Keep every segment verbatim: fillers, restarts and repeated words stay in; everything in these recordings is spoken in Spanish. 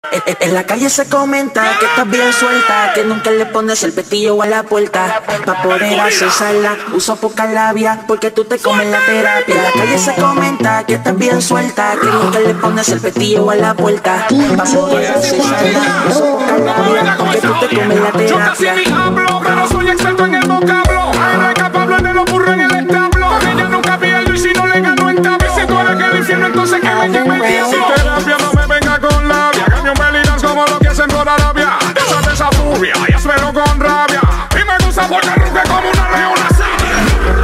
En, en la calle se comenta que estás bien suelta, que nunca le pones el pestillo a la puerta. Pa' poder accesarla, uso poca labia, porque tú te comes la terapia. En la calle se comenta que estás bien suelta, que nunca le pones el pestillo a la puerta. Pa' poder accesarla, uso poca labia, porque tú te comes la terapia. Yo casi ni hablo, pero soy experto en el vocablo. Ay, Pablo en el ocurre en el establo. Con ella nunca pierdo y si no le gano en tabla. Si tú eres que el infierno, entonces que me lleve el diablo. Si terapia no me venga con labia, cambio pelinas como lo que hacen por Arabia. Desate esa furia y espero con rabia. Y me gusta porque ruge como una leona sabia.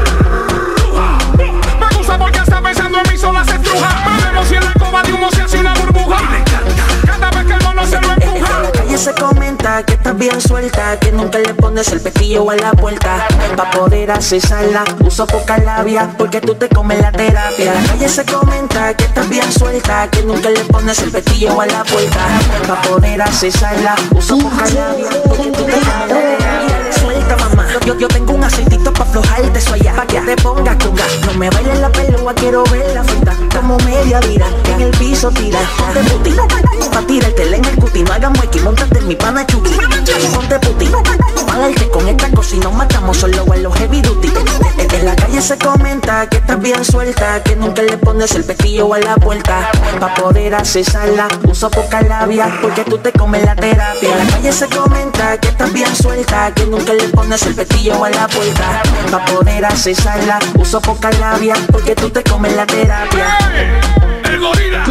Me gusta porque está pensando en mí sola se estruja. Me vemos si en la coba de humo se hace una burbuja. Cada vez que el mono se lo empuja. En la calle se comenta que estás bien suelta, que nunca le pones el pestillo a la puerta. Pa' poder accesarla, uso poca labia, porque tú te comes la terapia. En la calle se comenta que estás bien suelta, que nunca le pones el pestillo a la puerta. Pa' poder accesarla, uso poca labia, porque tú te comes la terapia. Suelta, mamá, yo, yo tengo un aceitito pa' aflojarte eso allá, pa' que te pongas conga. No me bailes la pelúa, quiero ver la fruta como media vira, que en el piso tira. Ponte puti, pa' tirarte en el cuti, no hagas muequi, montate en mi pana chuki. Ponte puti, para el con esta cosa y nos matamos solo en los heavy duty. En, en la calle se comenta que estás bien suelta, que nunca le pones el pestillo a la puerta. Pa' poder accesarla, uso poca labia, porque tú te comes la terapia. En la calle se comenta que estás bien suelta, que nunca le pones el pestillo a la puerta. Pa' poder accesarla, uso poca labia, porque tú te comes la terapia. ¡Hey! El gorila,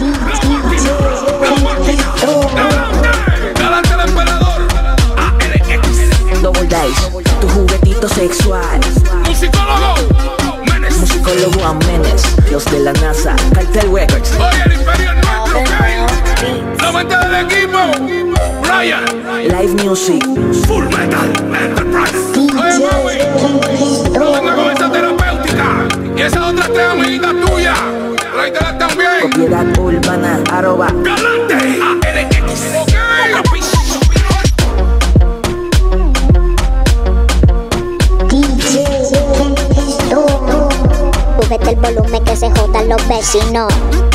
la máquina, galante el emperador, A L X, Double Dice, tu juguetito sexual. musicólogo, Menes, Musicólogo a Menes, los de la NASA, Cartel Records. oye el imperio nuestro, ok, la mente del equipo, Brian, Live Music. Full Metal Enterprise. Oye, Maui, no venga con esa terapéutica y esas otras tres amiguitas tuyas, tráetelas también. Propiedad urbana, arroba. Galante, A L X, ok, Súbete el volumen que se jodan los vecinos.